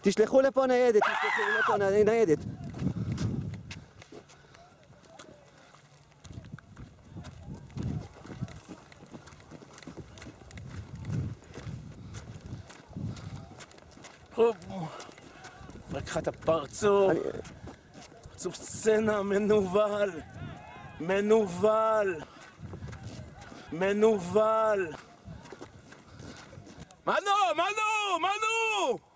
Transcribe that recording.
תשלחו לפה ניידת, תשלחו לפה ניידת. פרק לך את הפרצוף. פרצוף סצנה, מנוול. מנוול. מנוול. מנו! מנו! מנו!